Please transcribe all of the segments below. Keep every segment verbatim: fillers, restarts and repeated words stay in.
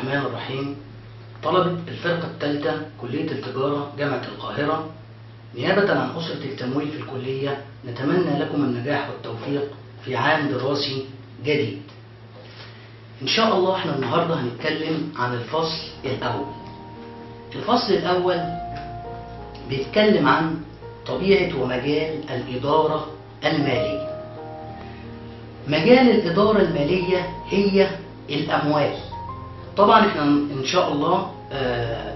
الرحمن الرحيم. طلبة الفرقة الثالثة كلية التجارة جامعة القاهرة، نيابة عن أسرة التمويل في الكلية نتمنى لكم النجاح والتوفيق في عام دراسي جديد. إن شاء الله احنا النهاردة هنتكلم عن الفصل الأول. الفصل الأول بيتكلم عن طبيعة ومجال الإدارة المالية. مجال الإدارة المالية هي الأموال. طبعا احنا إن شاء الله آه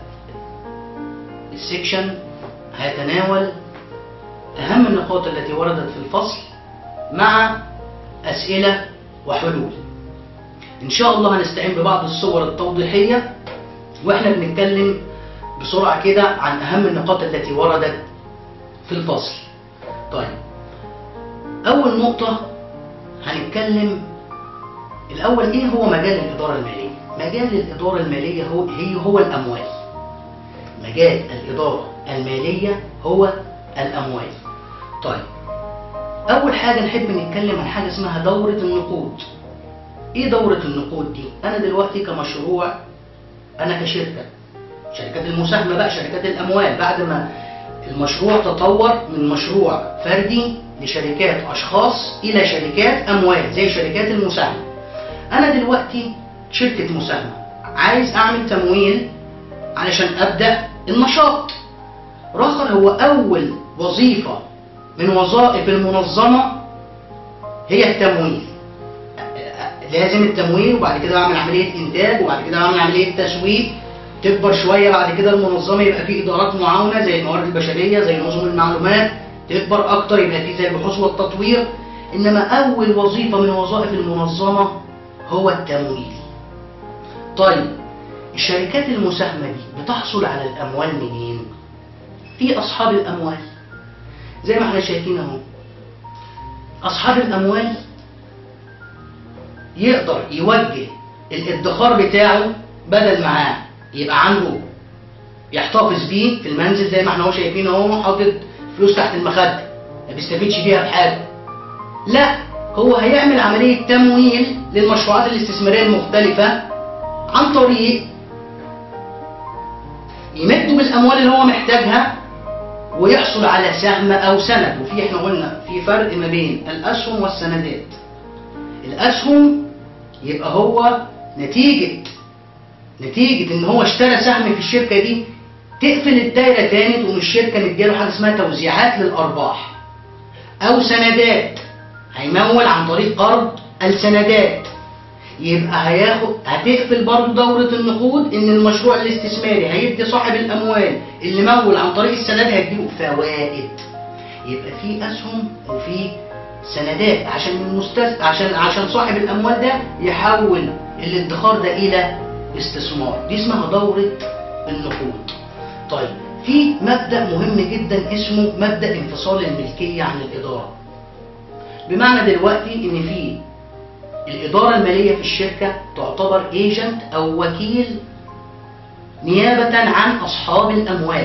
السكشن هيتناول أهم النقاط التي وردت في الفصل مع أسئلة وحلول. إن شاء الله هنستعين ببعض الصور التوضيحية وإحنا بنتكلم بسرعة كده عن أهم النقاط التي وردت في الفصل. طيب، أول نقطة هنتكلم الأول إيه هو مجال الإدارة المالية؟ مجال الإدارة المالية هو هي هو الأموال. مجال الإدارة المالية هو الأموال. طيب، أول حاجة نحب نتكلم عن حاجة اسمها دورة النقود. إيه دورة النقود دي؟ أنا دلوقتي كمشروع، أنا كشركة، شركات المساهمة بقى، شركات الأموال، بعد ما المشروع تطور من مشروع فردي لشركات أشخاص إلى شركات أموال زي شركات المساهمة. أنا دلوقتي شركة مساهمة عايز أعمل تمويل علشان أبدأ النشاط. رخر هو أول وظيفة من وظائف المنظمة هي التمويل. لازم التمويل، وبعد كده أعمل عملية إنتاج، وبعد كده أعمل عملية تسويق، تكبر شوية، بعد كده المنظمة يبقى فيه إدارات معاونة زي الموارد البشرية، زي نظم المعلومات، تكبر أكتر يبقى فيه زي البحوث والتطوير. إنما أول وظيفة من وظائف المنظمة هو التمويل. طيب، الشركات المساهمة دي بتحصل على الأموال منين؟ في أصحاب الأموال زي ما احنا شايفين اهو. أصحاب الأموال يقدر يوجه الادخار بتاعه، بدل معاه يبقى عنده يحتفظ بيه في المنزل زي ما احنا اهو شايفين اهو، حاطط فلوس تحت المخدة ما بيستفيدش بيها بحاجة. لا، هو هيعمل عملية تمويل للمشروعات الاستثمارية المختلفة عن طريق يمده بالأموال اللي هو محتاجها ويحصل على سهم أو سند. وفي احنا قلنا في فرق ما بين الأسهم والسندات. الأسهم يبقى هو نتيجة نتيجة إن هو اشترى سهم في الشركة دي، تقفل الدايرة تاني، تقوم الشركة مديله حاجة اسمها توزيعات للأرباح. أو سندات، هيمول عن طريق قرض السندات، يبقى هياخد هتقفل برضه دورة النقود إن المشروع الاستثماري هيدي صاحب الأموال اللي مول عن طريق السندات هيديله فوائد. يبقى في أسهم وفي سندات عشان المستث... عشان عشان صاحب الأموال ده يحول الادخار ده إلى استثمار. دي اسمها دورة النقود. طيب، في مبدأ مهم جدا اسمه مبدأ انفصال الملكية عن الإدارة. بمعنى دلوقتي إن في الإدارة المالية في الشركة تعتبر ايجنت أو وكيل نيابة عن أصحاب الأموال.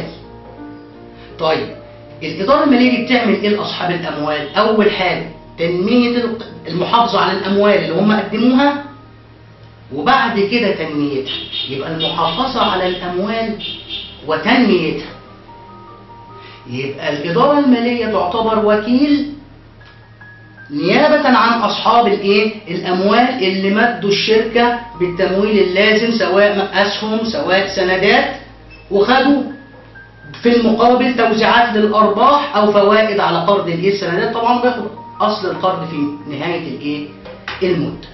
طيب، الإدارة المالية دي بتعمل إيه لأصحاب الأموال؟ أول حاجة تنمية المحافظة على الأموال اللي هم قدموها، وبعد كده تنميتها. يبقى المحافظة على الأموال وتنميتها. يبقى الإدارة المالية تعتبر وكيل نيابة عن أصحاب الإيه؟ الأموال اللي مدوا الشركة بالتمويل اللازم، سواء أسهم سواء سندات، وخدوا في المقابل توزيعات للأرباح أو فوائد على قرض الإيه؟ السندات. طبعا بياخد أصل القرض في نهاية الإيه؟ المدة.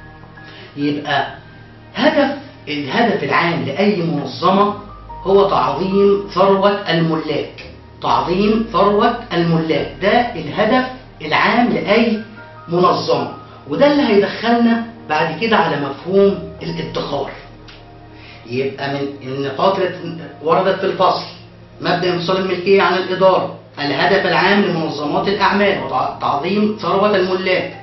يبقى هدف الهدف العام لأي منظمة هو تعظيم ثروة الملاك. تعظيم ثروة الملاك ده الهدف العام لأي منظمة، وده اللي هيدخلنا بعد كده على مفهوم الادخار. يبقى من النقاط اللي وردت في الفصل مبدأ انفصال الملكية عن الإدارة، الهدف العام لمنظمات الأعمال وتعظيم ثروة الملاك.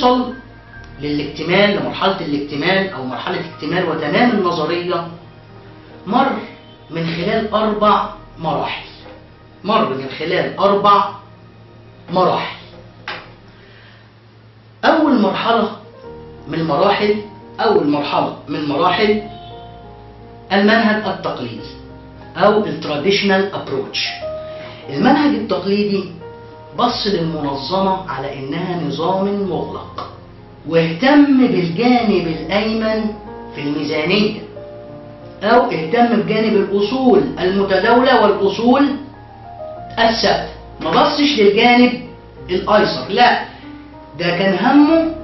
توصل للاكتمال، لمرحلة الاكتمال أو مرحلة اكتمال وتمام النظرية، مر من خلال أربع مراحل. مر من خلال أربع مراحل. أول مرحلة من المراحل أول مرحلة من مراحل المنهج التقليدي أو التراديشنال أبروتش. المنهج التقليدي بص للمنظمة على إنها نظام مغلق، واهتم بالجانب الأيمن في الميزانية، أو اهتم بجانب الأصول المتداولة والأصول الثابتة. ما بصش للجانب الأيسر، لا، ده كان همه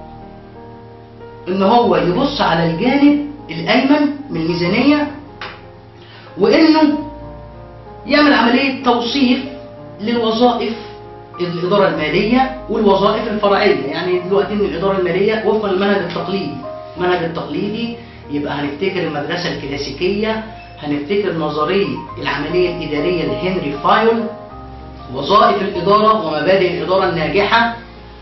إن هو يبص على الجانب الأيمن من الميزانية، وإنه يعمل عملية توصيف للوظائف الإدارة المالية والوظائف الفرعية. يعني دلوقتي إن الإدارة المالية وفقا للمنهج التقليدي، المنهج التقليدي يبقى هنفتكر المدرسة الكلاسيكية، هنفتكر نظرية العملية الإدارية لهنري فايول، وظائف الإدارة ومبادئ الإدارة الناجحة.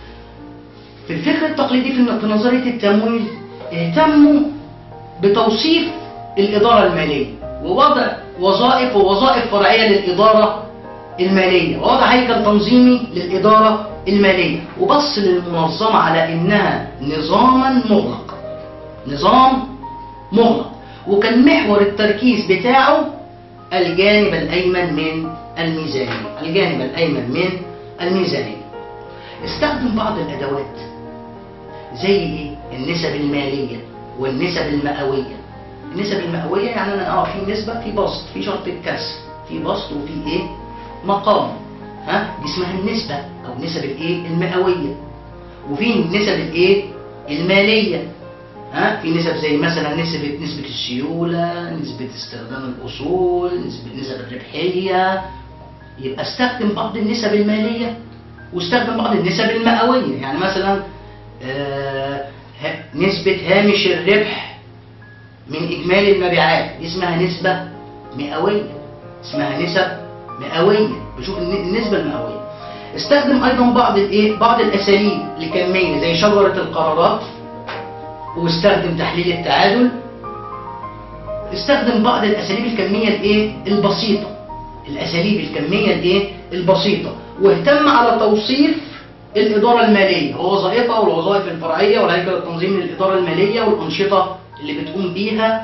في الفكر التقليدي في نظرية التمويل اهتموا بتوصيف الإدارة المالية ووضع وظائف ووظائف فرعية للإدارة المالية، ووضع هيكل تنظيمي للإدارة المالية، وبص للمنظمة على إنها نظاما مغلق، نظام مغلق. وكان محور التركيز بتاعه الجانب الأيمن من الميزانية، الجانب الأيمن من الميزانية. استخدم بعض الأدوات زي إيه؟ النسب المالية والنسب المئوية. النسب المئوية يعني أنا اه في نسبة، في بسط، في شرط الكسر، في بسط وفي إيه؟ مقام. ها؟ دي اسمها النسبة أو نسب الإيه؟ المئوية. وفي النسب الإيه؟ المالية. ها؟ في نسب زي مثلا نسبة نسبة السيولة، نسبة استخدام الأصول، نسبة نسب الربحية. يبقى استخدم بعض النسب المالية واستخدم بعض النسب المئوية. يعني مثلا آه نسبة هامش الربح من إجمالي المبيعات دي اسمها نسبة مئوية، اسمها نسب مئوية. بشوف النسبة المئوية. استخدم أيضا بعض الإيه؟ بعض الأساليب الكمية زي شجرة القرارات، واستخدم تحليل التعادل. استخدم بعض الأساليب الكمية الإيه؟ البسيطة، الأساليب الكمية الإيه؟ البسيطة. واهتم على توصيف الإدارة المالية ووظائفها والوظائف الفرعية والهيكل التنظيمي للإدارة المالية والأنشطة اللي بتقوم بيها.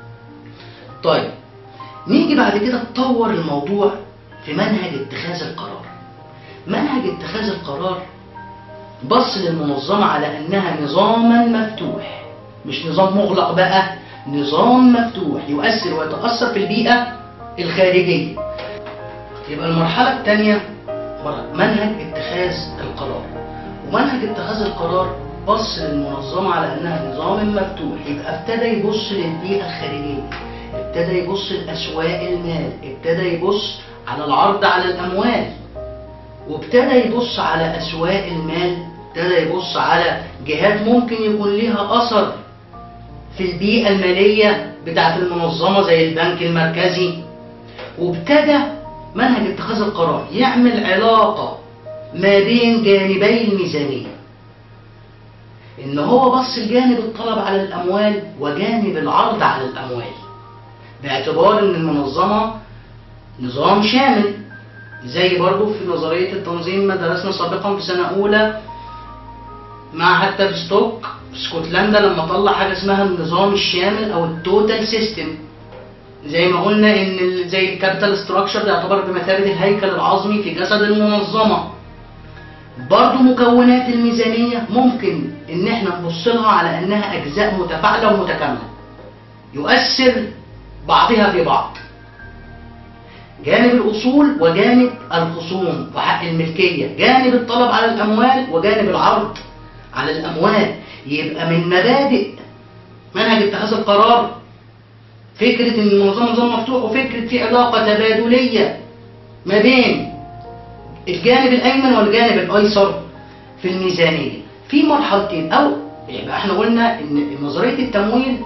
طيب نيجي بعد كده نطور الموضوع في منهج اتخاذ القرار. منهج اتخاذ القرار بص للمنظمة على أنها نظاما مفتوح، مش نظام مغلق بقى، نظام مفتوح يؤثر ويتأثر في البيئة الخارجية. يبقى المرحلة الثانية منهج اتخاذ القرار. ومنهج اتخاذ القرار بص للمنظمة على أنها نظام مفتوح، يبقى ابتدى يبص للبيئة الخارجية، ابتدى يبص لأسواق المال، ابتدى يبص على العرض على الأموال، وابتدى يبص على أسواق المال، ابتدى يبص على جهات ممكن يكون لها أثر في البيئة المالية بتاعت المنظمة زي البنك المركزي. وابتدى منهج اتخاذ القرار يعمل علاقة ما بين جانبي الميزانية، إن هو بص لجانب الطلب على الأموال وجانب العرض على الأموال، باعتبار إن المنظمة نظام شامل. زي برضو في نظرية التنظيم ما درسنا سابقا في سنة أولى مع حتى في ستوك في اسكتلندا لما طلع حاجة اسمها النظام الشامل أو التوتال سيستم. زي ما قلنا إن زي الكابيتال ستراكشر يعتبر بمثابة الهيكل العظمي في جسد المنظمة. برضو مكونات الميزانية ممكن إن احنا نبص لها على أنها أجزاء متفاعلة ومتكاملة يؤثر بعضها في بعض، جانب الأصول وجانب الخصوم وحق الملكية، جانب الطلب على الأموال وجانب العرض على الأموال. يبقى من مبادئ منهج اتخاذ القرار فكرة إن المنظمة نظام مفتوح، وفكرة في علاقة تبادلية ما بين الجانب الأيمن والجانب الأيسر في الميزانية في مرحلتين. أو يبقى احنا قلنا إن نظرية التمويل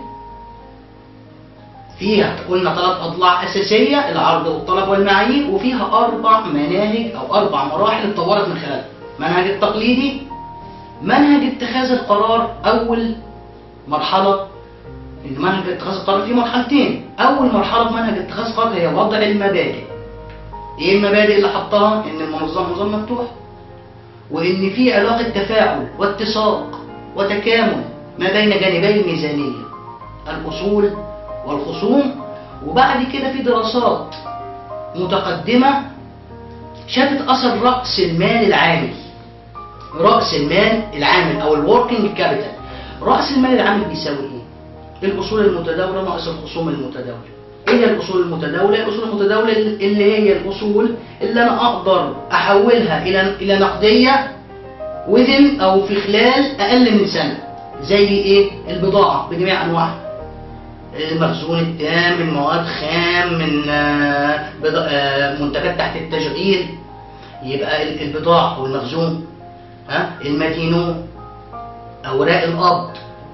فيها قلنا ثلاث أضلاع أساسية، العرض والطلب والمعايير، وفيها أربع مناهج أو أربع مراحل اتطورت من خلالها: منهج التقليدي منهج اتخاذ القرار أول مرحلة. إن منهج اتخاذ القرار فيه مرحلتين. أول مرحلة في منهج اتخاذ القرار هي وضع المبادئ. إيه المبادئ اللي حطها؟ إن المنظمة منظمة مفتوحة، وإن في علاقة تفاعل واتساق وتكامل ما بين جانبي الميزانية، الأصول والخصوم. وبعد كده في دراسات متقدمة شافت أثر رأس المال العامل. رأس المال العامل أو الوركينج كابيتال. رأس المال العامل بيساوي إيه؟ الأصول المتداولة ناقص الخصوم المتداولة. إيه هي الأصول المتداولة؟ الأصول المتداولة اللي هي الأصول اللي أنا أقدر أحولها إلى إلى نقدية within أو في خلال أقل من سنة. زي إيه؟ البضاعة بجميع أنواعها. المخزون التام من مواد خام، من منتجات تحت التشغيل، يبقى البضاعة والمخزون. ها؟ المدينون، أوراق القبض.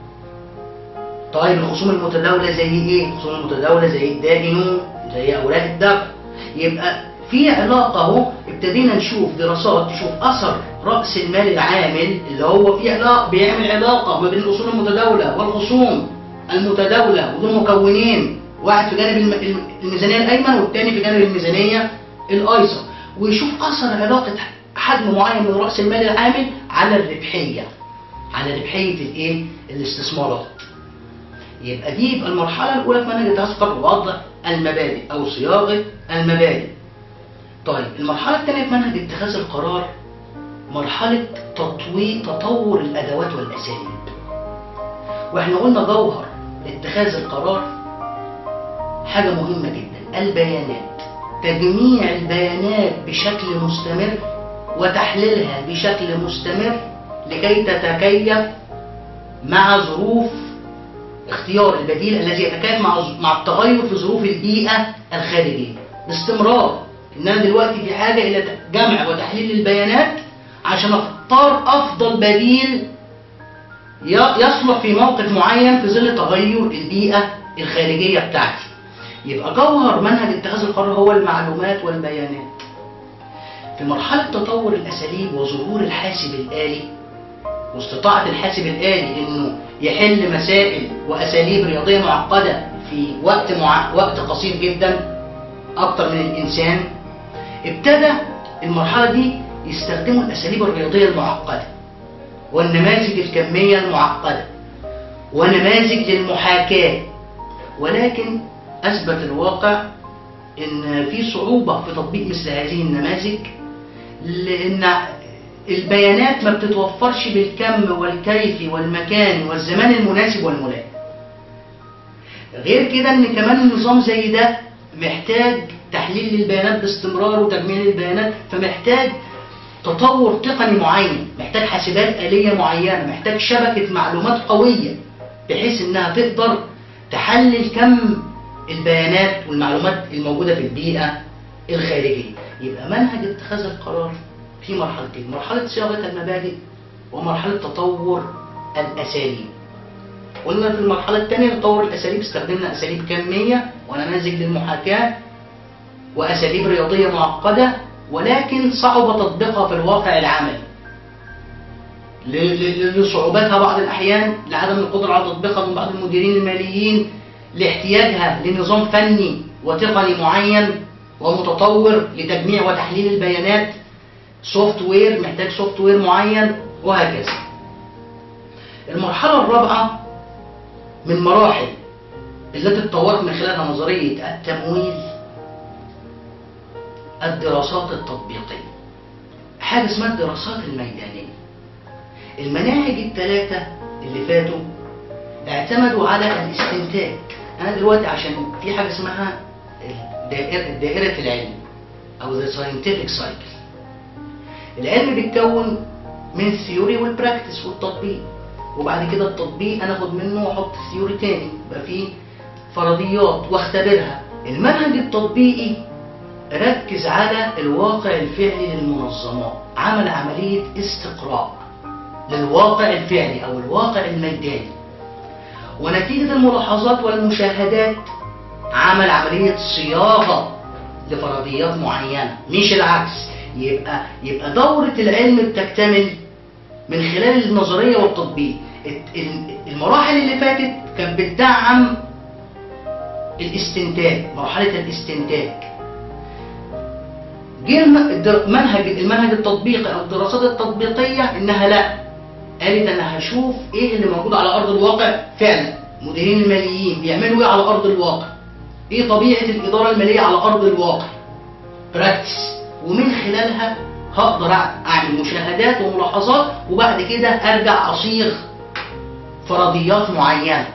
طيب الخصوم المتداولة زي إيه؟ الخصوم المتداولة زي الدائنون، زي أوراق الدفع. يبقى في علاقة أهو. ابتدينا نشوف دراسات تشوف أثر رأس المال العامل اللي هو في علاقة، بيعمل علاقة ما بين الأصول المتداولة والخصوم المتداولة، ودول مكونين، واحد في جانب الميزانية الأيمن والتاني في جانب الميزانية الأيسر. ويشوف أثر علاقة حجم معين من رأس المال العامل على الربحية، على ربحية الإيه؟ الاستثمارات. يبقى دي يبقى المرحلة الأولى في منهج اتخاذ القرار وضع المبادئ أو صياغة المبادئ. طيب المرحلة الثانية في منهج اتخاذ القرار مرحلة تطوير تطور الأدوات والأساليب. واحنا قلنا جوهر اتخاذ القرار حاجة مهمة جدا، البيانات. تجميع البيانات بشكل مستمر وتحليلها بشكل مستمر لكي تتكيف مع ظروف اختيار البديل الذي يتكيف مع مع التغير في ظروف البيئة الخارجية. باستمرار ان انا دلوقتي في حاجة الى جمع وتحليل البيانات عشان اختار افضل بديل يصلح في موقف معين في ظل تغير البيئة الخارجية بتاعتي. يبقى جوهر منهج اتخاذ القرار هو المعلومات والبيانات. في مرحلة تطور الأساليب وظهور الحاسب الآلي واستطاعة الحاسب الآلي إنه يحل مسائل وأساليب رياضية معقدة في وقت مع... وقت قصير جدا أكتر من الإنسان، ابتدى المرحلة دي يستخدموا الأساليب الرياضية المعقدة والنماذج الكمية المعقدة ونماذج للمحاكاة. ولكن أثبت الواقع إن في صعوبة في تطبيق مثل هذه النماذج، لأن البيانات ما بتتوفرش بالكم والكيف والمكان والزمان المناسب والملائم. غير كده إن كمان النظام زي ده محتاج تحليل للبيانات باستمرار وتجميع البيانات، فمحتاج تطور تقني معين، محتاج حاسبات آلية معينة، محتاج شبكة معلومات قوية بحيث إنها تقدر تحلل كم البيانات والمعلومات الموجودة في البيئة الخارجية. يبقى منهج اتخاذ القرار في مرحلتين، مرحلة صياغة المبادئ ومرحلة تطور الأساليب. قلنا في المرحلة الثانية تطور الأساليب استخدمنا أساليب كمية ونماذج للمحاكاة وأساليب رياضية معقدة، ولكن صعب تطبيقها في الواقع العملي لصعوباتها بعض الأحيان، لعدم القدرة على تطبيقها من بعض المديرين الماليين، لاحتياجها لنظام فني وتقني معين ومتطور لتجميع وتحليل البيانات، سوفت وير، محتاج سوفت وير معين، وهكذا. المرحلة الرابعة من مراحل التي تطورت من خلالها نظرية التمويل الدراسات التطبيقية، حاجة اسمها الدراسات الميدانية. المناهج الثلاثة اللي فاتوا اعتمدوا على الاستنتاج. أنا دلوقتي عشان في حاجة اسمها دائرة, دائرة العلم أو the scientific cycle. العلم بيتكون من الثيوري والبراكتس والتطبيق، وبعد كده التطبيق أنا أخد منه وأحط ثيوري تاني، يبقى فيه فرضيات واختبرها. المنهج التطبيقي ركز على الواقع الفعلي للمنظمات، عمل عملية استقراء للواقع الفعلي أو الواقع الميداني، ونتيجة الملاحظات والمشاهدات عمل عملية صياغة لفرضيات معينة، مش العكس. يبقى يبقى دورة العلم بتكتمل من خلال النظرية والتطبيق. المراحل اللي فاتت كانت بتدعم الاستنتاج، مرحلة الاستنتاج. جه المنهج المنهج التطبيقي او الدراسات التطبيقية انها لا، قالت انا هشوف ايه اللي موجود على ارض الواقع فعلا، المديرين الماليين بيعملوا ايه على ارض الواقع، ايه طبيعة الادارة المالية على ارض الواقع، براكتس، ومن خلالها هقدر اعمل مشاهدات وملاحظات، وبعد كده ارجع اصيغ فرضيات معينة.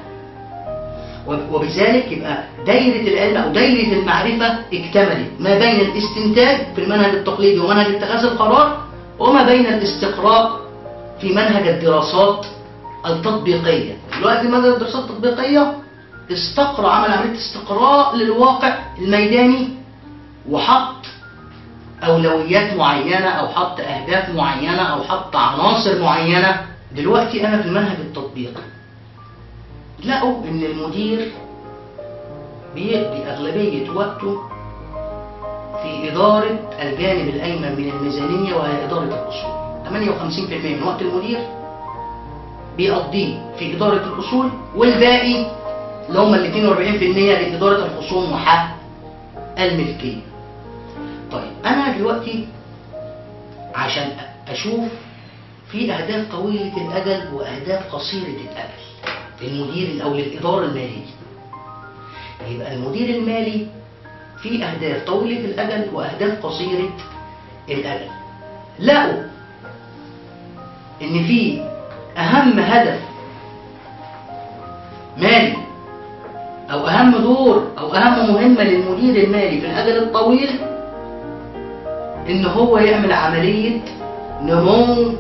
وبذلك يبقى دايرة العلم أو دايرة المعرفة اكتملت ما بين الاستنتاج في المنهج التقليدي ومنهج اتخاذ القرار، وما بين الاستقراء في منهج الدراسات التطبيقية. دلوقتي منهج الدراسات التطبيقية استقرأ، عمل عملية استقراء للواقع الميداني، وحط أولويات معينة أو حط أهداف معينة أو حط عناصر معينة. دلوقتي أنا في المنهج التطبيقي لقوا ان المدير بيقضي اغلبيه وقته في اداره الجانب الايمن من الميزانيه وهي اداره الاصول. ثمانية وخمسين بالمئة من وقت المدير بيقضيه في اداره الاصول، والباقي اللي هم ال اثنين وأربعين بالمئة لاداره الخصوم وحق الملكيه. طيب انا دلوقتي عشان اشوف في اهداف طويله الاجل واهداف قصيره الاجل للمدير او للاداره الماليه. يبقى المدير المالي في اهداف طويله الاجل واهداف قصيره الاجل. لقوا ان في اهم هدف مالي او اهم دور او اهم مهمه للمدير المالي في الاجل الطويل ان هو يعمل عمليه نمو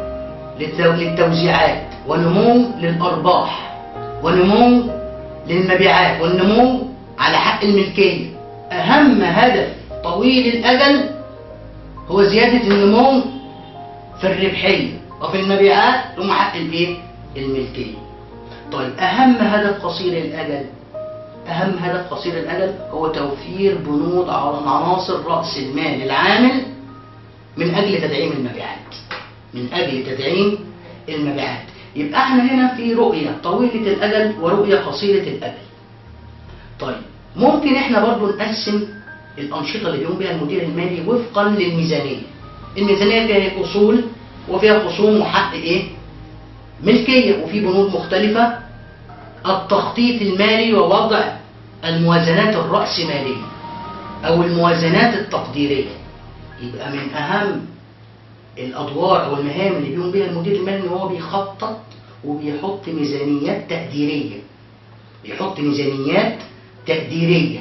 للتوزيعات ونمو للارباح ونمو للمبيعات والنمو على حق الملكية. أهم هدف طويل الأجل هو زيادة النمو في الربحية وفي المبيعات ثم حق الايه؟ الملكية. طيب أهم هدف قصير الأجل، أهم هدف قصير الأجل هو توفير بنود على عناصر رأس المال العامل من أجل تدعيم المبيعات، من أجل تدعيم المبيعات. يبقى احنا هنا في رؤية طويلة الأجل ورؤية قصيرة الأجل. طيب ممكن احنا برضو نقسم الأنشطة اللي بيقوم بها المدير المالي وفقا للميزانية. الميزانية فيها أصول وفيها خصوم وحق ايه؟ ملكية، وفي بنود مختلفة. التخطيط المالي ووضع الموازنات الرأسمالية أو الموازنات التقديرية. يبقى من أهم الادوار او المهام اللي بيقوم بها المدير المالي ان هو بيخطط وبيحط ميزانيات تقديريه، بيحط ميزانيات تقديريه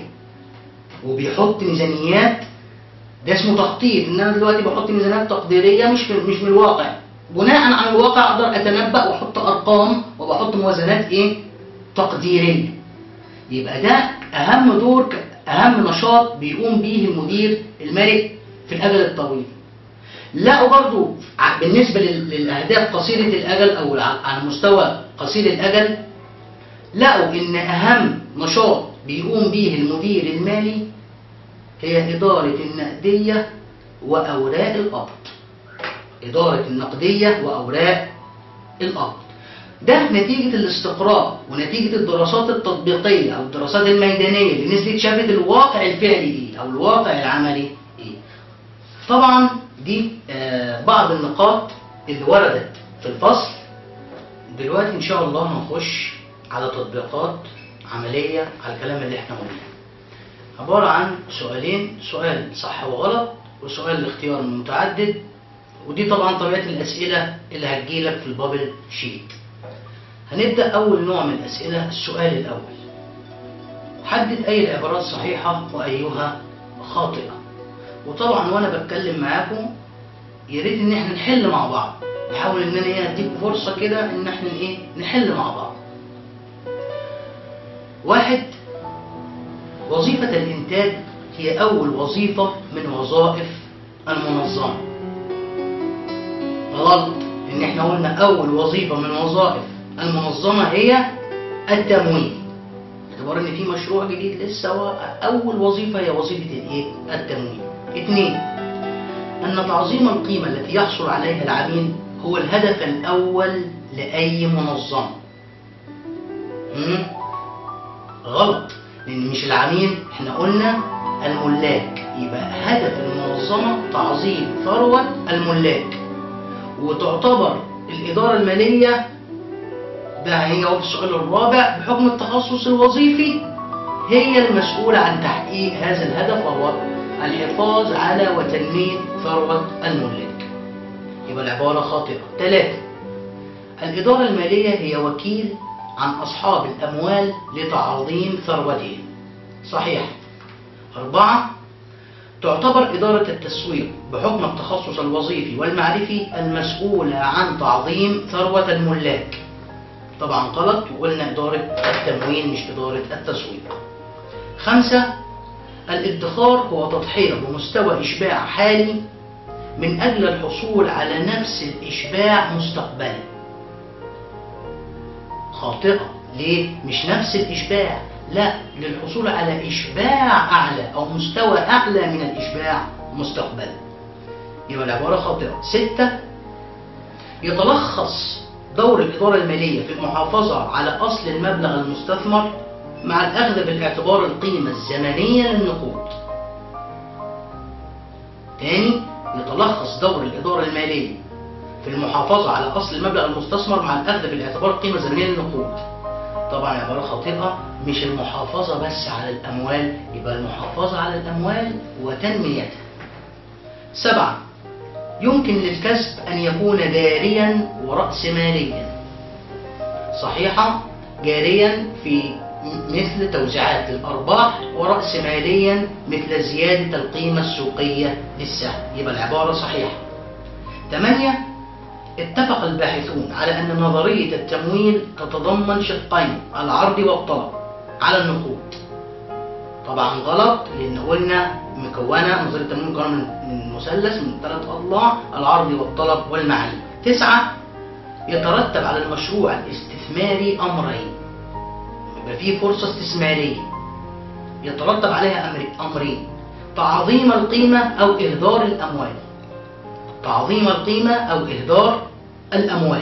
وبيحط ميزانيات، ده اسمه تخطيط. ان انا دلوقتي بحط ميزانيات تقديريه مش مش من الواقع، بناء على الواقع اقدر اتنبأ واحط ارقام وبحط موازنات ايه؟ تقديريه. يبقى ده اهم دور، اهم نشاط بيقوم به المدير المالي في الاجل الطويل. لقوا برضو بالنسبة للأهداف قصيرة الأجل أو على مستوى قصير الأجل، لقوا إن أهم نشاط بيقوم به المدير المالي هي إدارة النقدية وأوراق القبض. إدارة النقدية وأوراق القبض ده نتيجة الاستقراء ونتيجة الدراسات التطبيقية أو الدراسات الميدانية اللي نزلت شافت الواقع الفعلي إيه أو الواقع العملي إيه. طبعا دي آه بعض النقاط اللي وردت في الفصل. دلوقتي ان شاء الله هنخش على تطبيقات عملية على الكلام اللي احنا قلناه. عبارة عن سؤالين، سؤال صح وغلط وسؤال الاختيار المتعدد، ودي طبعا طبيعة الأسئلة اللي هتجيلك في البابل شيت. هنبدأ أول نوع من الأسئلة. السؤال الأول: حدد أي العبارات صحيحة وأيها خاطئة. وطبعا وانا بتكلم معاكم يا ريت ان احنا نحل مع بعض، نحاول ان انا ايه اديكم فرصه كده ان احنا ايه نحل مع بعض. واحد: وظيفه الانتاج هي اول وظيفه من وظائف المنظمه. غلط، ان احنا قلنا اول وظيفه من وظائف المنظمه هي التمويل، باعتبار ان في مشروع جديد لسه، اول وظيفه هي وظيفه الايه التمويل. اثنين: أن تعظيم القيمة التي يحصل عليها العميل هو الهدف الأول لأي منظمة. غلط، لأن مش العميل، احنا قلنا الملاك. يبقى هدف المنظمة تعظيم ثروة الملاك، وتعتبر الإدارة المالية، ده هي هو السؤال الرابع، بحكم التخصص الوظيفي هي المسؤولة عن تحقيق هذا الهدف، وهو الحفاظ على وتنمية ثروة الملاك. يبقى العبارة خاطئة. ثلاثة، الإدارة المالية هي وكيل عن أصحاب الأموال لتعظيم ثروتهم. صحيح. أربعة، تعتبر إدارة التسويق بحكم التخصص الوظيفي والمعرفي المسؤولة عن تعظيم ثروة الملاك. طبعا غلط، وقلنا إدارة التموين مش إدارة التسويق. خمسة، الادخار هو تضحية بمستوى إشباع حالي من أجل الحصول على نفس الإشباع مستقبلا. خاطئة. ليه؟ مش نفس الإشباع، لا، للحصول على إشباع أعلى أو مستوى أعلى من الإشباع مستقبلا. يبقى العبارة خاطئة. ستة، يتلخص دور الإدارة المالية في المحافظة على أصل المبلغ المستثمر مع الأخذ بالاعتبار القيمة الزمنية للنقود. تاني، يتلخص دور الإدارة المالية في المحافظة على أصل المبلغ المستثمر مع الأخذ بالاعتبار القيمة الزمنية للنقود. طبعا عبارة خاطئة، مش المحافظة بس على الأموال، يبقى المحافظة على الأموال وتنميتها. سبعة، يمكن للكسب أن يكون جاريا ورأسماليا. صحيحة. جاريا في مثل توزيعات الأرباح، ورأسماليا مثل زيادة القيمة السوقية للسهم. يبقى العبارة صحيحة. ثمانية، اتفق الباحثون على أن نظرية التمويل تتضمن شقين، العرض والطلب على النقود. طبعا غلط، لأن قلنا مكونة نظرية التمويل مكونة من مثلث من ثلاث أضلاع، العرض والطلب والمعين. تسعة، يترتب على المشروع الاستثماري أمرين، يبقى فيه فرصة استثمارية يترتب عليها أمرين: تعظيم القيمة أو إهدار الأموال. تعظيم القيمة أو إهدار الأموال.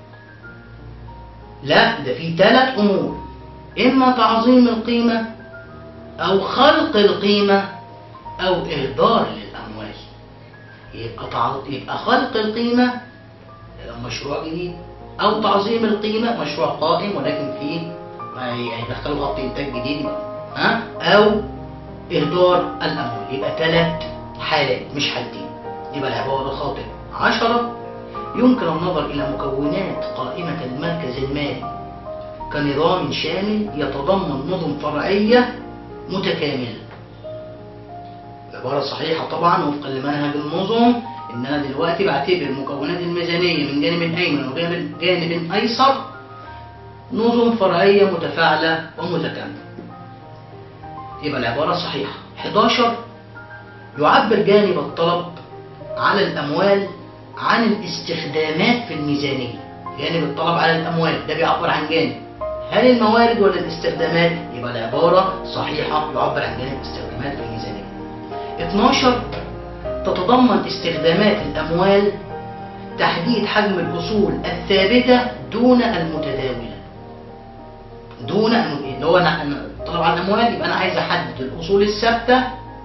لا، ده في ثلاث أمور: إما تعظيم القيمة أو خلق القيمة أو إهدار للأموال. يبقى, تع... يبقى خلق القيمة مشروع جديد، أو تعظيم القيمة مشروع قائم ولكن فيه هيدخلوا خط إنتاج جديد، ها؟ أو إهدار الأموال. يبقى ثلاث حالات مش حالتين. يبقى العبارة خاطئة. عشرة، يمكن النظر إلى مكونات قائمة المركز المالي كنظام شامل يتضمن نظم فرعية متكاملة. العبارة صحيحة طبعا وفقا لمنهج النظم، إن أنا دلوقتي بعتبر مكونات الميزانية من جانب أيمن وجانب أيسر نظم فرعية متفاعلة ومتكاملة. يبقى العبارة صحيحة. حداشر، يعبر جانب الطلب على الأموال عن الاستخدامات في الميزانية. جانب الطلب على الأموال ده بيعبر عن جانب، هل الموارد ولا الاستخدامات؟ يبقى العبارة صحيحة، يعبر عن جانب الاستخدامات في الميزانية. اتناشر، تتضمن استخدامات الأموال تحديد حجم الأصول الثابتة دون المتداولة. دون اللي هو أنا طلب على الأموال، يبقى أنا عايز أحدد الأصول الثابتة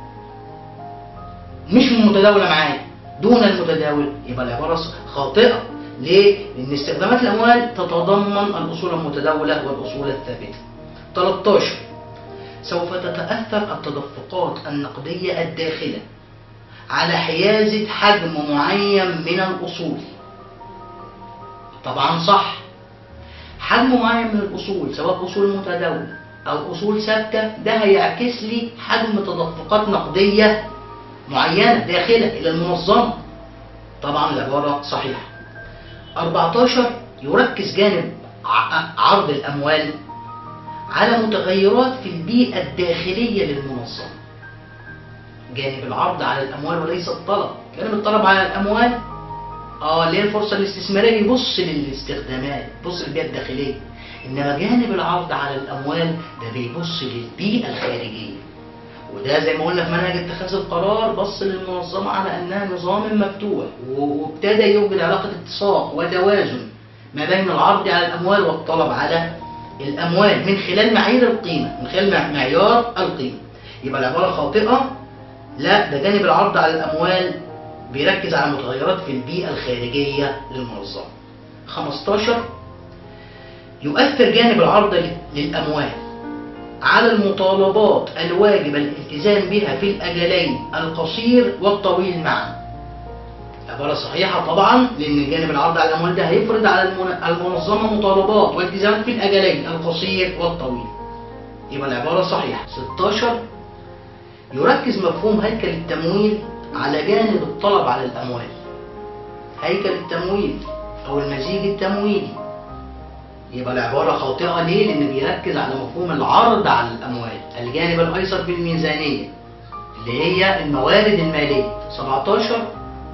مش متداولة معايا، دون المتداول. يبقى العبارة خاطئة. ليه؟ لأن استخدامات الأموال تتضمن الأصول المتداولة والأصول الثابتة. ثلاثة عشر، سوف تتأثر التدفقات النقدية الداخلة على حيازة حجم معين من الأصول. طبعا صح، حجم معين من الأصول سواء أصول متداولة أو أصول ثابتة، ده هيعكس لي حجم تدفقات نقدية معينة داخلة إلى المنظمة. طبعا العبارة صحيحة. أربعة عشر، يركز جانب عرض الأموال على متغيرات في البيئة الداخلية للمنظمة. جانب العرض على الأموال وليس الطلب. جانب الطلب على الأموال اه اللي هي الفرصة الاستثمارية بيبص للاستخدامات، بيبص للبيئة الداخلية، إنما جانب العرض على الأموال ده بيبص للبيئة الخارجية. وده زي ما قلنا في منهج اتخاذ القرار بص للمنظمة على أنها نظام مفتوح، وابتدى يوجد علاقة اتساق وتوازن ما بين العرض على الأموال والطلب على الأموال من خلال معايير القيمة، من خلال معيار القيمة. يبقى العبارة خاطئة، لا، ده جانب العرض على الأموال بيركز على متغيرات في البيئة الخارجية للمنظمة. خمستاشر، يؤثر جانب العرض للأموال على المطالبات الواجب الالتزام بها في الأجلين القصير والطويل معا. عبارة صحيحة طبعا، لأن جانب العرض على الأموال ده هيفرض على المنظمة مطالبات والتزامات في الأجلين القصير والطويل. يبقى العبارة صحيحة. ستاشر، يركز مفهوم هيكل التمويل على جانب الطلب على الأموال. هيكل التمويل أو المزيج التمويلي. يبقى العبارة خاطئة ليه؟ لأن بيركز على مفهوم العرض على الأموال، الجانب الأيسر في الميزانية اللي هي الموارد المالية. سبعتاشر،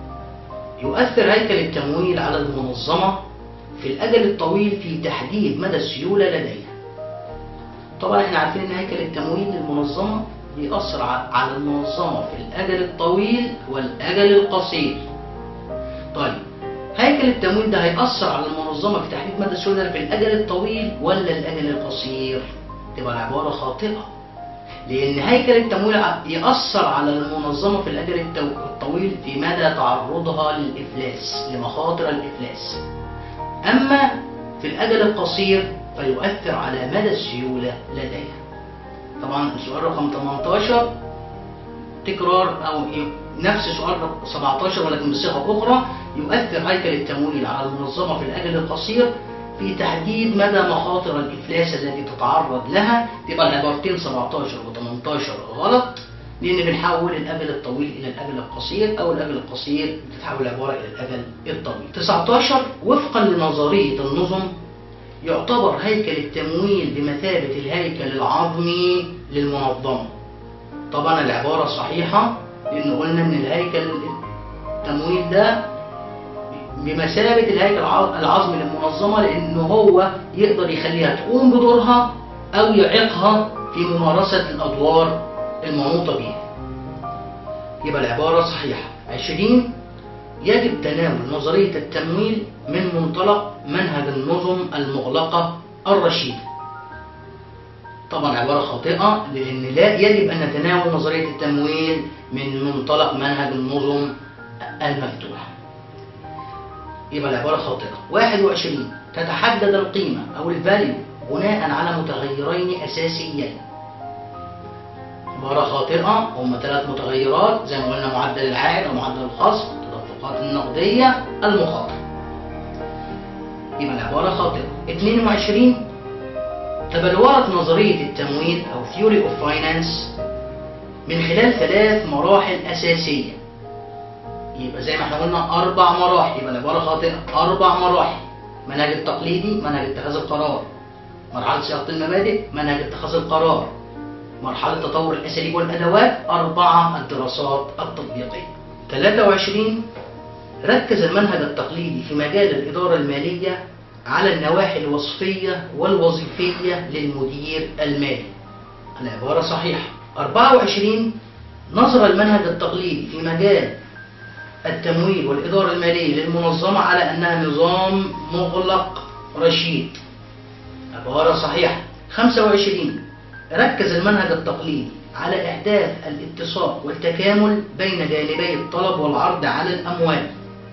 يؤثر هيكل التمويل على المنظمة في الأجل الطويل في تحديد مدى السيولة لديها. طبعا احنا عارفين ان هيكل التمويل للمنظمة بيأثر على المنظمة في الأجل الطويل والأجل القصير. طيب هيكل التمويل ده هيأثر على المنظمة في تحديد مدى السيولة في الأجل الطويل ولا الأجل القصير؟ تبقى العبارة خاطئة، لأن هيكل التمويل يأثر على المنظمة في الأجل الطويل في مدى تعرضها للإفلاس، لمخاطر الإفلاس. أما في الأجل القصير فيؤثر على مدى السيولة لديها. طبعا السؤال رقم تمنتاشر تكرار أو نفس سؤال سبعتاشر ولكن بصيغة أخرى، يؤثر هيكل التمويل على المنظمة في الأجل القصير في تحديد مدى مخاطر الإفلاس التي تتعرض لها. تبقى العبارتين سبعتاشر و تمنتاشر غلط، لأن بنحول الأجل الطويل إلى الأجل القصير أو الأجل القصير بتتحول العبارة إلى الأجل الطويل. تسعتاشر، وفقا لنظرية النظم يعتبر هيكل التمويل بمثابة الهيكل العظمي للمنظمة. طبعا العبارة صحيحة، لأن قلنا إن الهيكل التمويل ده بمثابة الهيكل العظمي للمنظمة، لأنه هو يقدر يخليها تقوم بدورها أو يعيقها في ممارسة الأدوار المنوطة بها. يبقى العبارة صحيحة. عشرين، يجب تناول نظرية التمويل من منطلق منهج النظم المغلقة الرشيدة. طبعا عبارة خاطئة، لأن لا يجب أن نتناول نظرية التمويل من منطلق منهج النظم المفتوحة. يبقى العبارة خاطئة. واحد وعشرين، تتحدد القيمة أو الفاليو بناء على متغيرين أساسيين. عبارة خاطئة، هم ثلاث متغيرات زي ما قلنا: معدل العائد أو معدل الخصم، التدفقات النقدية، المخاطرة. يبقى العبارة خاطئة. اثنين وعشرين، تبلورت نظرية التمويل أو Theory of Finance من خلال ثلاث مراحل أساسية. يبقى زي ما احنا قلنا أربع مراحل، يبقى العبارة خاطئة. أربع مراحل: منهج التقليدي، منهج اتخاذ القرار، مرحلة صياغة المبادئ، منهج اتخاذ القرار، مرحلة تطور الأساليب والأدوات، أربعة الدراسات التطبيقية. ثلاثة وعشرين، ركز المنهج التقليدي في مجال الإدارة المالية على النواحي الوصفية والوظيفية للمدير المالي. العبارة صحيحة. أربعة وعشرين، نظر المنهج التقليدي في مجال التمويل والإدارة المالية للمنظمة على أنها نظام مغلق رشيد. عبارة صحيحة. خمسة وعشرين، ركز المنهج التقليدي على إحداث الاتساق والتكامل بين جانبي الطلب والعرض على الأموال.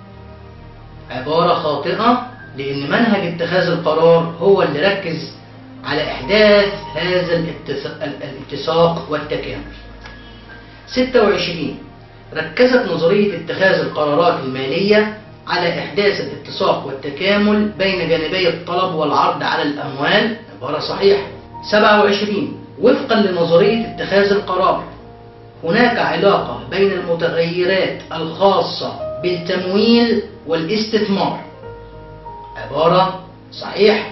عبارة خاطئة، لأن منهج اتخاذ القرار هو اللي ركز على إحداث هذا الاتساق والتكامل. ستة وعشرين، ركزت نظرية اتخاذ القرارات المالية على إحداث الاتساق والتكامل بين جانبي الطلب والعرض على الأموال. عبارة صحيحة. سبعة وعشرين، وفقا لنظرية اتخاذ القرار هناك علاقة بين المتغيرات الخاصة بالتمويل والاستثمار. عبارة صحيحة.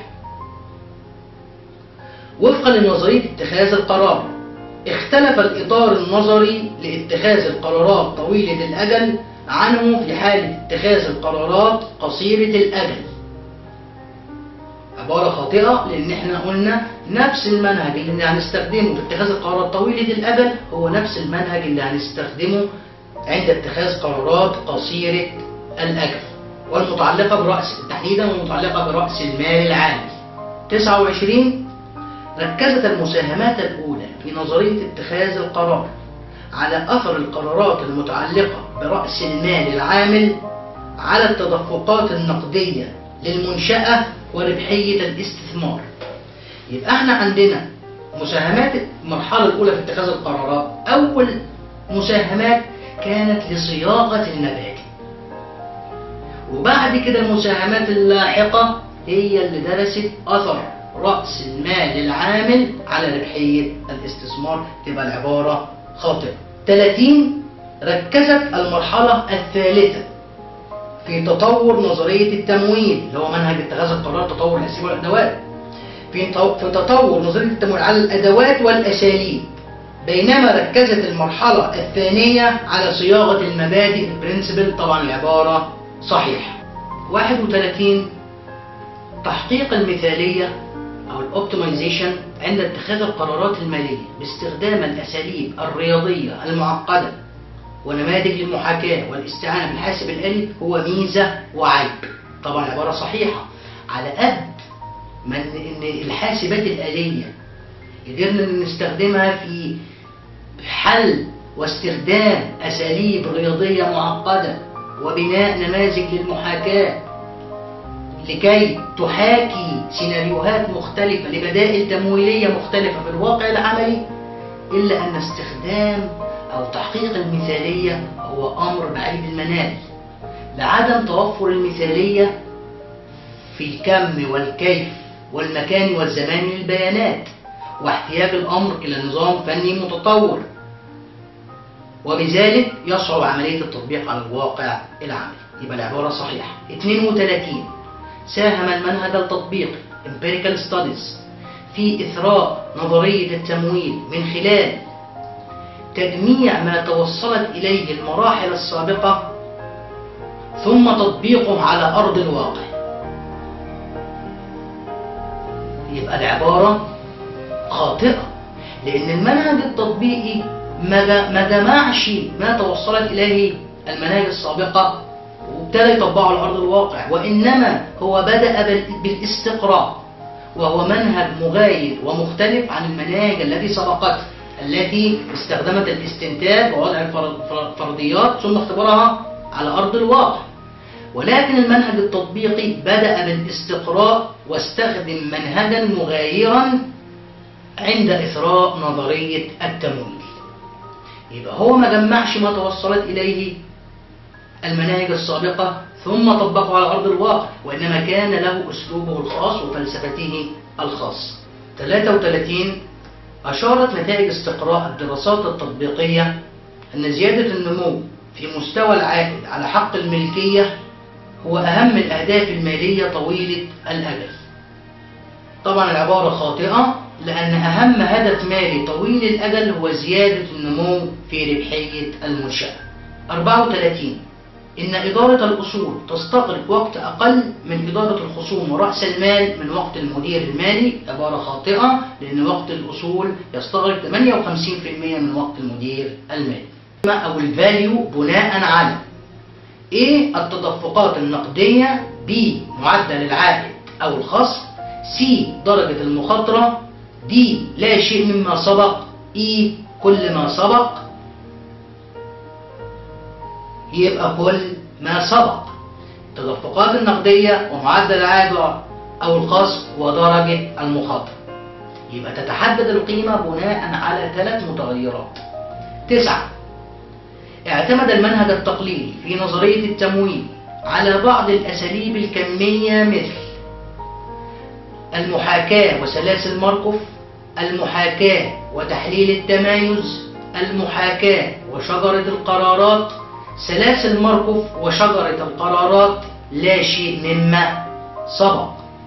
وفقا لنظرية اتخاذ القرار اختلف الإطار النظري لاتخاذ القرارات طويلة الأجل عنه في حالة اتخاذ القرارات قصيرة الأجل. عبارة خاطئة، لأن احنا قلنا نفس المنهج اللي هنستخدمه في اتخاذ القرارات طويلة الأجل هو نفس المنهج اللي هنستخدمه عند اتخاذ قرارات قصيرة الأجل والمتعلقة برأس تحديدا والمتعلقة برأس المال العامل. تسعة وعشرين ركزت المساهمات الأولى في نظرية اتخاذ القرار على أثر القرارات المتعلقة برأس المال العامل على التدفقات النقدية للمنشأة وربحية الاستثمار. يبقى احنا عندنا مساهمات المرحلة الأولى في اتخاذ القرارات، أول مساهمات كانت لصياغة المبادئ، وبعد كده المساهمات اللاحقة هي اللي درست أثر رأس المال العامل على ربحية الاستثمار. تبقى العبارة خاطئة. ثلاثين ركزت المرحلة الثالثة في تطور نظرية التمويل اللي هو منهج اتخاذ القرار، تطور الأساليب والأدوات، في في تطور نظرية التمويل على الأدوات والأساليب، بينما ركزت المرحلة الثانية على صياغة المبادئ البرنسبل. طبعا العبارة صحيحة. واحد وثلاثين تحقيق المثالية أو الأوبتمايزيشن عند اتخاذ القرارات المالية باستخدام الأساليب الرياضية المعقدة ونماذج المحاكاة والاستعانة بالحاسب الآلي هو ميزة وعيب. طبعا العبارة صحيحة. على قد ما إن الحاسبات الآلية قدرنا نستخدمها في حل واستخدام أساليب رياضية معقدة وبناء نماذج للمحاكاة لكي تحاكي سيناريوهات مختلفة لبدائل تمويلية مختلفة في الواقع العملي، إلا أن استخدام أو تحقيق المثالية هو أمر بعيد المنال لعدم توفر المثالية في الكم والكيف والمكان والزمان للبيانات واحتياج الأمر إلى نظام فني متطور، وبذلك يصعب عملية التطبيق على الواقع العملي. يبقى العبارة صحيحة. اثنين وثلاثين ساهم المنهج التطبيقي Empirical Studies في إثراء نظرية التمويل من خلال تجميع ما توصلت إليه المراحل السابقة ثم تطبيقه على أرض الواقع. يبقى العبارة خاطئة، لأن المنهج التطبيقي ما جمعش ما توصلت إليه المناهج السابقة وابتدى يطبقه على أرض الواقع، وإنما هو بدأ بالاستقراء، وهو منهج مغاير ومختلف عن المناهج التي سبقته التي استخدمت الاستنتاج ووضع الفرضيات ثم اختبارها على أرض الواقع. ولكن المنهج التطبيقي بدأ بالاستقراء واستخدم منهجا مغايرا عند إثراء نظرية التمويل. يبقى هو ما جمعش ما توصلت إليه المناهج السابقة ثم طبقه على أرض الواقع، وإنما كان له أسلوبه الخاص وفلسفته الخاصة. ثلاثة وثلاثين أشارت نتائج استقراء الدراسات التطبيقية أن زيادة النمو في مستوى العائد على حق الملكية هو أهم الأهداف المالية طويلة الأجل. طبعا العبارة خاطئة، لأن أهم هدف مالي طويل الأجل هو زيادة النمو في ربحية المنشأة. أربعة وثلاثين إن إدارة الأصول تستغرق وقت أقل من إدارة الخصوم ورأس المال من وقت المدير المالي. عبارة خاطئة، لأن وقت الأصول يستغرق ثمانية وخمسين بالمئة من وقت المدير المالي. أو الفاليو بناء على A التدفقات النقدية، B معدل العائد أو الخصم، C درجة المخاطرة، D لا شيء مما سبق، E كل ما سبق. يبقى كل ما سبق التدفقات النقدية ومعدل العائد أو الخصم ودرجة المخاطرة. يبقى تتحدد القيمة بناء على ثلاث متغيرات. تسعة اعتمد المنهج التقليدي في نظرية التمويل على بعض الأساليب الكمية مثل المحاكاة وسلاسل ماركوف، المحاكاة وتحليل التمايز، المحاكاة وشجرة القرارات، سلاسل ماركوف وشجرة القرارات لا شيء مما سبق.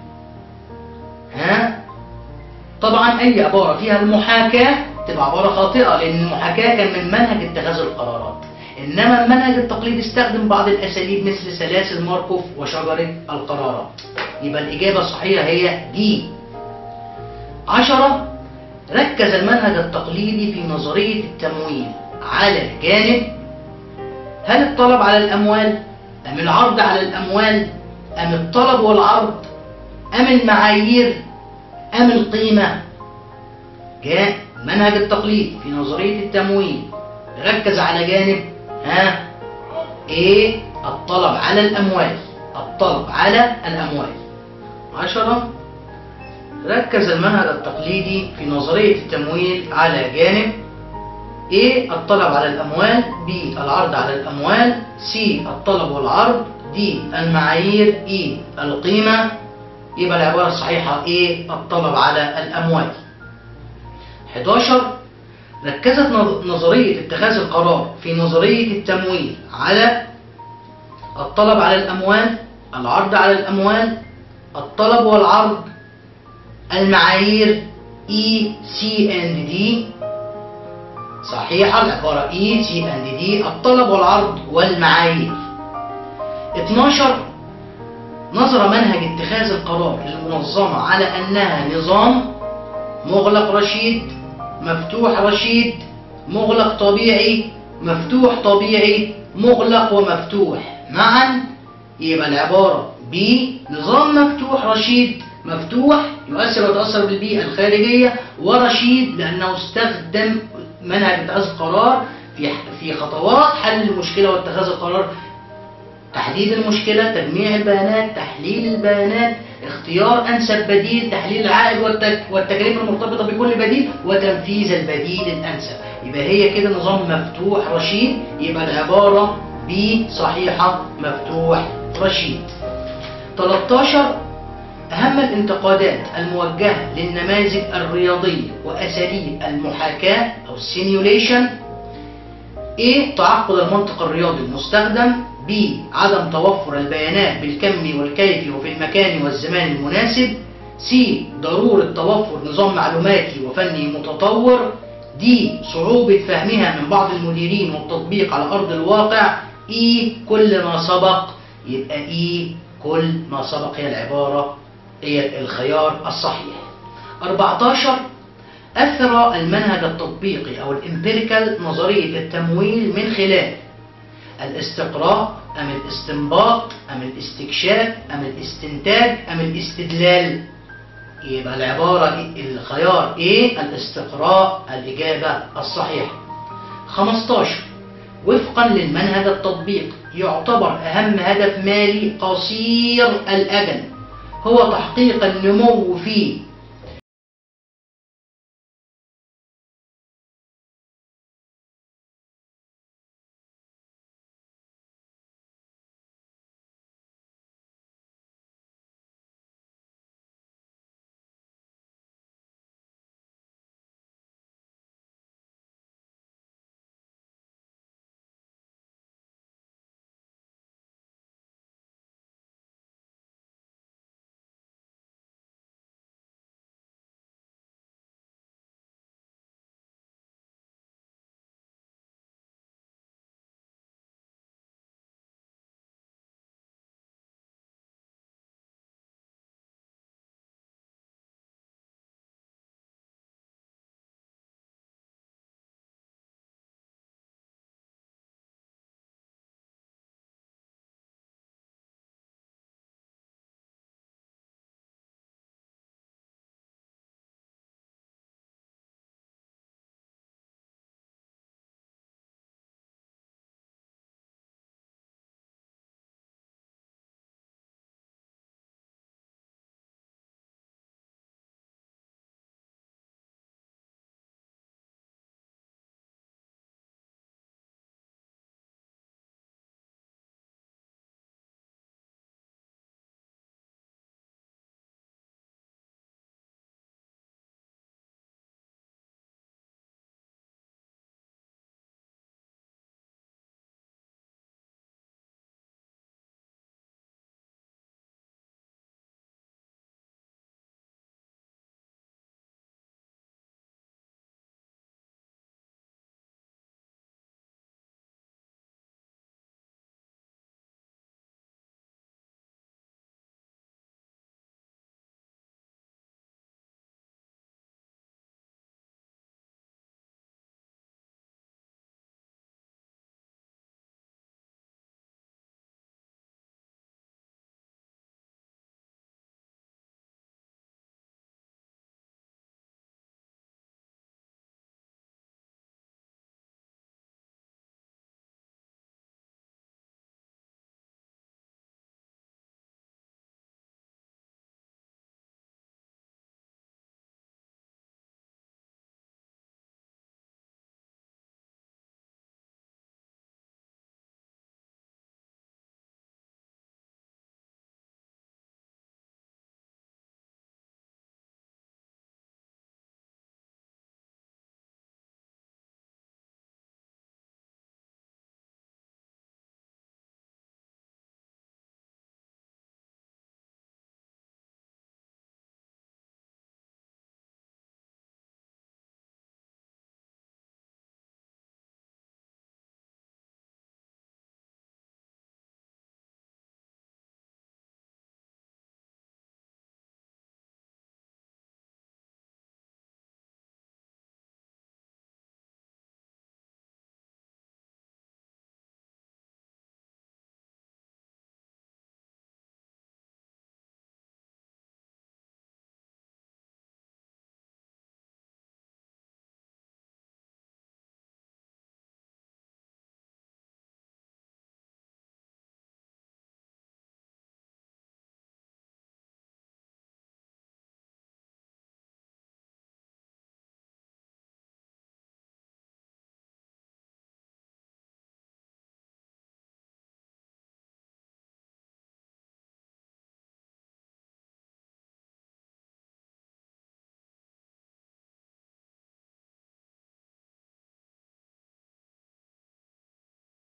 ها؟ طبعا أي عبارة فيها المحاكاة تبقى عبارة خاطئة، لأن المحاكاة كان من منهج اتخاذ القرارات، إنما المنهج التقليدي استخدم بعض الأساليب مثل سلاسل ماركوف وشجرة القرارات. يبقى الإجابة الصحيحة هي دي. عشرة، ركز المنهج التقليدي في نظرية التمويل على جانب هل الطلب على الأموال أم العرض على الأموال أم الطلب والعرض أم المعايير أم القيمة. جاء المنهج التقليدي في نظرية التمويل ركز على جانب ها ايه الطلب على الأموال، الطلب على الأموال. عشرة، ركز المنهج التقليدي في نظرية التمويل على جانب A الطلب على الأموال، B العرض على الأموال، C الطلب والعرض، D المعايير، E القيمة. يبقى العبارة الصحيحة A الطلب على الأموال. حداشر، ركزت نظرية اتخاذ القرار في نظرية التمويل على الطلب على الأموال، العرض على الأموال، الطلب والعرض، المعايير E C and D. صحيحة العبارة E C and D الطلب والعرض والمعايير. اتناشر، نظر منهج اتخاذ القرار للمنظمة على أنها نظام مغلق رشيد، مفتوح رشيد، مغلق طبيعي، مفتوح طبيعي، مغلق ومفتوح معا. يبقى العبارة B نظام مفتوح رشيد. مفتوح يؤثر ويتأثر بالبيئة الخارجية، ورشيد لأنه استخدم منهج اتخاذ القرار في في خطوات حل المشكلة واتخاذ القرار: تحديد المشكلة، تجميع البيانات، تحليل البيانات، اختيار أنسب بديل، تحليل العائد والتكاليف المرتبطة بكل بديل، وتنفيذ البديل الأنسب. يبقى هي كده نظام مفتوح رشيد. يبقى العبارة B صحيحة، مفتوح رشيد. تلتاشر، أهم الانتقادات الموجهة للنماذج الرياضية وأساليب المحاكاة أو السيميوليشن: A تعقد المنطق الرياضي المستخدم، B عدم توفر البيانات بالكم والكيف وفي المكان والزمان المناسب، C ضرورة توفر نظام معلوماتي وفني متطور، D صعوبة فهمها من بعض المديرين والتطبيق على أرض الواقع، E كل ما سبق. يبقى E كل ما سبق هي العبارة، هي الخيار الصحيح. أربعتاشر، أثر المنهج التطبيقي أو الإمبيريكال نظرية التمويل من خلال الاستقراء أم الاستنباط أم الاستكشاف أم الاستنتاج أم الاستدلال. يبقى العبارة الخيار A الاستقراء الإجابة الصحيحة. خمستاشر، وفقا للمنهج التطبيقي يعتبر أهم هدف مالي قصير الأجل هو تحقيق النمو في